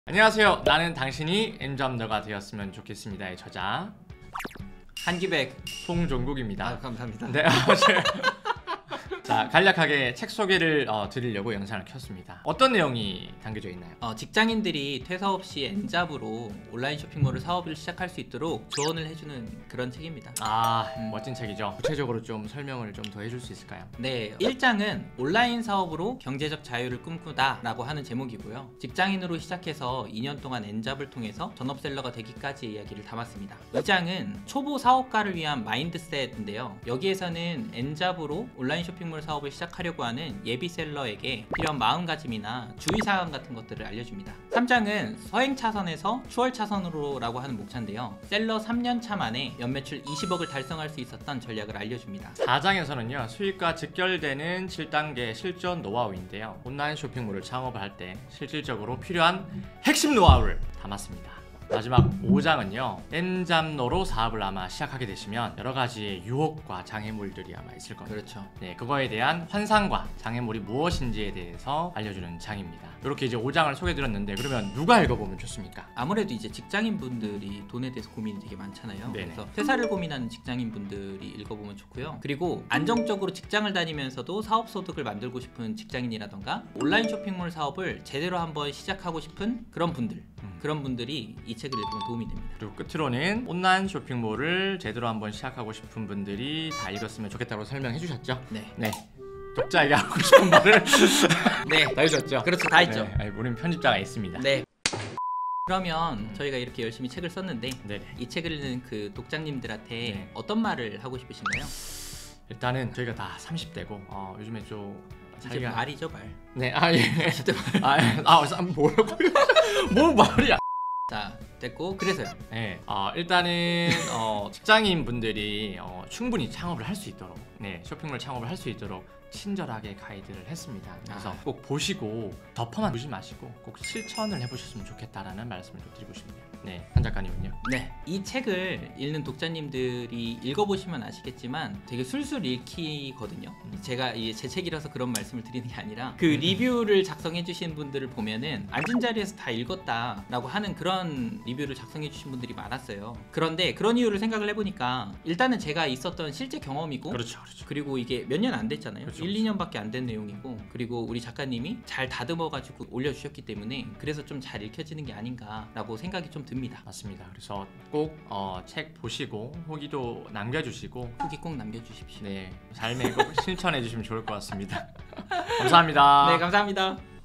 안녕하세요. 나는 당신이 N잡너가 되었으면 좋겠습니다의 저자 한기백 송종국입니다. 감사합니다. 네, 자, 간략하게 책 소개를 드리려고 영상을 켰습니다. 어떤 내용이 담겨져 있나요? 직장인들이 퇴사 없이 N잡으로 온라인 쇼핑몰을 사업을 시작할 수 있도록 조언을 해주는 그런 책입니다. 멋진 책이죠. 구체적으로 좀 설명을 좀 더 해줄 수 있을까요? 네, 1장은 온라인 사업으로 경제적 자유를 꿈꾸다 라고 하는 제목이고요. 직장인으로 시작해서 2년 동안 N잡을 통해서 전업셀러가 되기까지의 이야기를 담았습니다. 2장은 초보 사업가를 위한 마인드셋인데요. 여기에서는 N잡으로 온라인 쇼핑몰 사업을 시작하려고 하는 예비셀러에게 필요한 마음가짐이나 주의사항 같은 것들을 알려줍니다. 3장은 서행차선에서 추월차선으로 라고 하는 목차인데요. 셀러 3년차 만에 연매출 20억을 달성할 수 있었던 전략을 알려줍니다. 4장에서는요, 수익과 직결되는 7단계 실전 노하우인데요. 온라인 쇼핑몰을 창업을 할 때 실질적으로 필요한 핵심 노하우를 담았습니다. 마지막 5장은요, N잡너로 사업을 아마 시작하게 되시면 여러 가지의 유혹과 장애물들이 아마 있을 겁니다. 그렇죠. 네, 그거에 대한 환상과 장애물이 무엇인지에 대해서 알려주는 장입니다. 이렇게 이제 5장을 소개드렸는데, 그러면 누가 읽어보면 좋습니까? 아무래도 이제 직장인분들이 돈에 대해서 고민이 되게 많잖아요. 네네. 그래서 퇴사를 고민하는 직장인분들이 읽어보면 좋고요. 그리고 안정적으로 직장을 다니면서도 사업소득을 만들고 싶은 직장인이라던가 온라인 쇼핑몰 사업을 제대로 한번 시작하고 싶은 그런 분들, 그런 분들이 이 책을 읽으면 도움이 됩니다. 그리고 끝으로는 온라인 쇼핑몰을 제대로 한번 시작하고 싶은 분들이 다 읽었으면 좋겠다고 설명해 주셨죠? 네. 독자에게 하고 싶은 말을 네. 다 해줬죠? 그렇죠. 다 했죠. 네, 우리는 편집자가 있습니다. 네. 그러면 저희가 이렇게 열심히 책을 썼는데 네네. 이 책을 읽는 그 독자님들한테 네. 어떤 말을 하고 싶으신가요? 일단은 저희가 다 30대고 요즘에 좀 이제 말이죠, 말. 네, 예. 30대 말. 뭐라고요? 뭐 말이야? 자, 됐고 그래서요. 네, 일단은 직장인 분들이 충분히 창업을 할 수 있도록, 네, 쇼핑몰 창업을 할 수 있도록 친절하게 가이드를 했습니다. 그래서 꼭 보시고 덮어만 두지 마시고 꼭 실천을 해보셨으면 좋겠다라는 말씀을 좀 드리고 싶네요. 네, 한 작가님은요? 네, 이 책을 읽는 독자님들이 읽어보시면 아시겠지만 되게 술술 읽히거든요. 제가 제 책이라서 그런 말씀을 드리는 게 아니라 그 리뷰를 작성해 주신 분들을 보면은 앉은 자리에서 다 읽었다라고 하는 그런 리뷰를 작성해 주신 분들이 많았어요. 그런데 그런 이유를 생각을 해보니까 일단은 제가 있었던 실제 경험이고, 그렇죠. 그리고 이게 몇 년 안 됐잖아요. 그렇죠. 1, 2년밖에 안 된 내용이고, 그리고 우리 작가님이 잘 다듬어가지고 올려주셨기 때문에 그래서 좀 잘 읽혀지는 게 아닌가라고 생각이 좀 듭니다. 맞습니다. 그래서 꼭 책 보시고 후기도 남겨주시고, 후기 꼭 남겨주십시오. 네, 삶에 꼭 실천해 주시면 좋을 것 같습니다. 감사합니다. 네, 감사합니다.